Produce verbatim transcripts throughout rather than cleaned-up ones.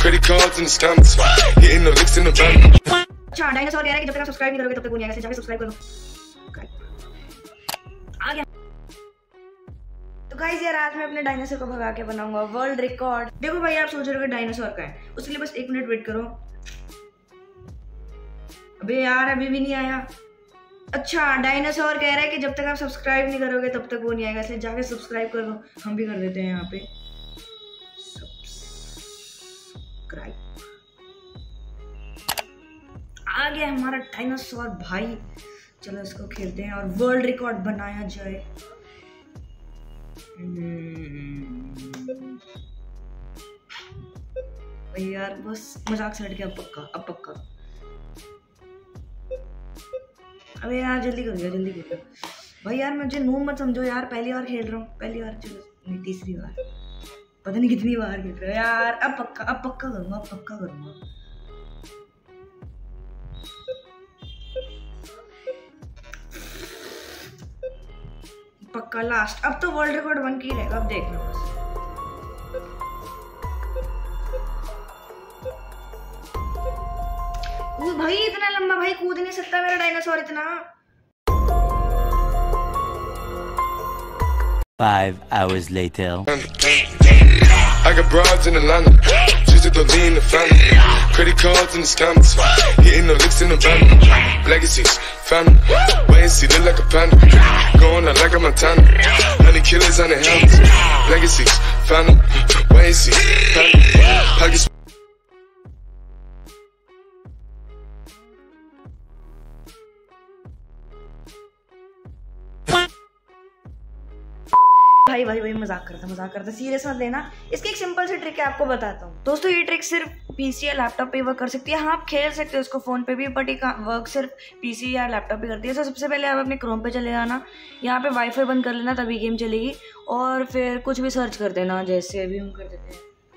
credit cards and the scammers, hitting the licks in the van. अच्छा dinosaur कह रहा है कि जब तक आप सब्सक्राइब नहीं करोगे तब तक वो नहीं आएगा, जाके सब्सक्राइब कर लो। आ गया। तो गाइस यार आज मैं अपने डायनासोर को भगा के बनाऊंगा वर्ल्ड रिकॉर्ड। देखो भाई आप सोच रहे हो कि डायनासोर का है, उसके लिए बस एक मिनट वेट करो। अबे यार अभी भी नहीं आया। अच्छा डायनासोर कह रहा है कि जब तक आप सब्सक्राइब नहीं करोगे तब तक वो नहीं आएगा, इसलिए जाके सब्सक्राइब कर लो। हम भी कर देते हैं यहाँ पे सब्सक्राइब। आ गया हमारा डायनासोर भाई, चलो इसको खेलते हैं और वर्ल्ड रिकॉर्ड बनाया जाए। भाई यार बस मजाक से हट गया, अब पक्का अब पक्का। अबे यार जल्दी कर दिया जल्दी कर दिया भाई। यार मुझे नूब मत समझो यार, पहली बार खेल रहा हूँ, पहली बार, चलो नहीं तीसरी बार, पता नहीं कितनी बार खेल रहा हूँ यार। अब पक्का अब पक्का करूँगा, अब पक्का करूँगा। पक्का लास्ट, अब तो वर्ल्ड रिकॉर्ड बन के ही रहेगा, अब देखना बस। वो भाई इतना लंबा भाई कूद नहीं सकता मेरा डायनासोर इतना। Five hours later. I got broads in Atlanta, just to lean in the family, credit cards and the scammers, hitting the licks in the van. Legacies, family, wait and see, look like a panda, going out like a Montana, honey killers on the helmets. Legacies, family, wait and see, family, pockets. भाई भाई भाई मजाक करता मजाक करता serious मत लेना। इसकी एक सिंपल सी ट्रिक है, आपको बताता हूँ दोस्तों। ये ट्रिक सिर्फ पीसी या लैपटॉप पे वर्क कर सकती है। हाँ आप खेल सकते हो इसको फोन पे भी, बट ये वर्क सिर्फ पीसी या लैपटॉप पे करती है। तो सबसे पहले आप अपने क्रोम पे चले जाना, यहाँ पे वाईफाई बंद कर लेना तभी गेम चलेगी, और फिर कुछ भी सर्च कर देना जैसे अभी हम कर देते हैं,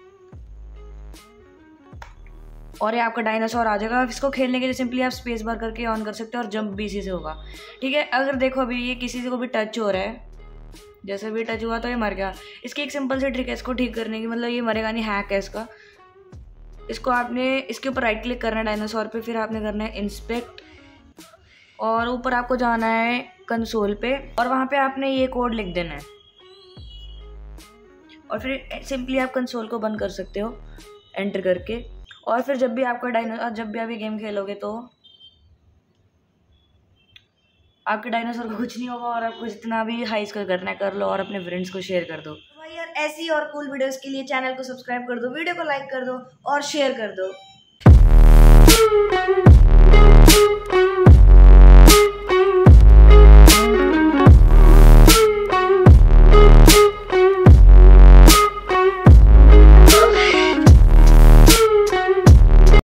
और ये आपका डायनासोर आ जाएगा। इसको खेलने के लिए सिंपली आप स्पेस बार करके ऑन कर सकते हो और जंप भी इसी से होगा, ठीक है। अगर देखो अभी ये किसी से को भी टच हो रहा है, जैसे भी टच हुआ तो ये मर गया। इसकी एक सिंपल सी ट्रिक है इसको ठीक करने की, मतलब ये मरेगा नहीं, हैक है इसका। इसको आपने इसके ऊपर राइट क्लिक करना है डायनासोर पे, फिर आपने करना है इंस्पेक्ट, और ऊपर आपको जाना है कंसोल पे, और वहाँ पे आपने ये कोड लिख देना है, और फिर सिंपली आप कंसोल को बंद कर सकते हो एंटर करके। और फिर जब भी आपका डायनासोर जब भी आप ये गेम खेलोगे तो आपके डायनासोर को कुछ नहीं होगा, और आपको जितना भी हाइस कर करना है कर लो, और अपने फ्रेंड्स को शेयर कर दो। भाई यार ऐसी और कूल वीडियोस के लिए चैनल को सब्सक्राइब कर दो, वीडियो को लाइक कर दो और शेयर कर दो।